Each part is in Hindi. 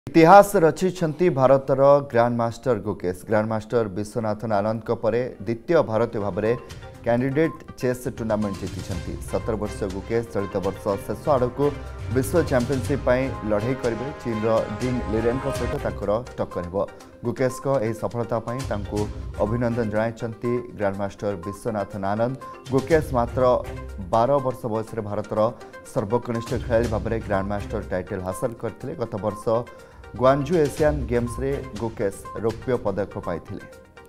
इतिहास रचिछंती भारतर grand master Gukesh grand master Viswanathan Anand परे द्वितीय भारतीय भाव में कैंडिडेट चेस टूर्नामेंट जीति 17 वर्ष गुकेश चलित वर्ष शेष आड़ को विश्व चैंपियनशिप लड़ाई करेंगे चीन डिंग लिरेन सहित टक्कर हो गुकेश को यह सफलता अभिनंदन जनाई ग्रैंड मास्टर विश्वनाथन आनंद गुकेश मात्र 12 वर्ष बयस भारतर सर्वकनिष्ठ खेलाड़ी भाव में ग्रैंड मास्टर टाइटल हासिल करते गत वर्ष ग्वांजू एशियन गेम्स रे गुकेश रौप्य पदक पाइथिले।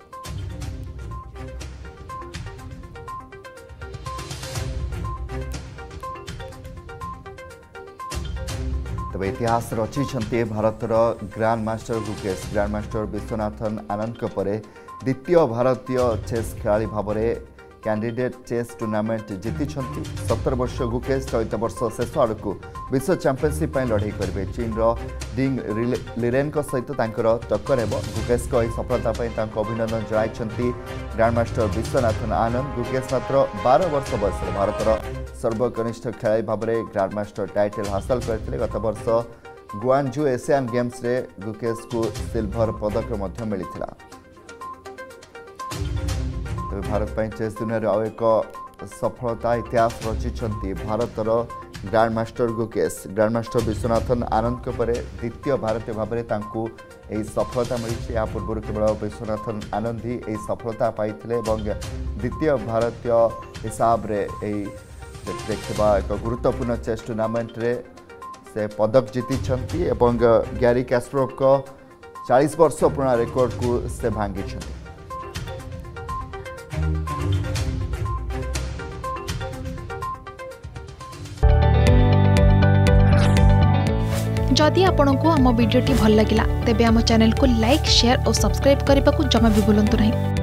तबे इतिहास रचिछंती भारतर grand master Gukesh grand master Viswanathan Anand परे द्वितीय भारतीय चेस खिलाड़ी भाव में कैंडिडेट चेस टूर्नामेंट जीति 17 वर्ष गुकेश चलित वर्ष शेष आड़ को विश्व चैंपियनशिप लड़ाई करेंगे चीन डिंग लिरेन सहित टक्कर हो गुकेश को यह सफलता अभिनंदन जनाई ग्रैंड मास्टर विश्वनाथन आनंद गुकेश मात्र 12 वर्ष बयस भारतर सर्वकनिष्ठ खेलाड़ी भाव में ग्रैंड मास्टर टाइटल हासिल करते गत वर्ष ग्वांजू एशियन गेम्स रे गुकेश को सिल्वर पदक मिलता। भारत पर चेस दुनिया आउ एक सफलता इतिहास रचिछंती भारतर grand master Gukesh grand master Viswanathan Anand पर द्वितीय भारतीय भाव में यही सफलता मिली। या पूर्व केवल विश्वनाथन आनंद ही यही सफलता पाई द्वितीय भारतीय हिसाब से देखा एक गुरुत्वपूर्ण चेस टूर्नामेंट रे से पदक जीति गैरी कैस्परोव को 40 वर्ष पुराना रेकर्ड को से भांगी। जदि आपंक आम भिडी भल लगा तेब आम चैनल को लाइक शेयर और सब्सक्राइब करने को जमा भी भूलु नहीं।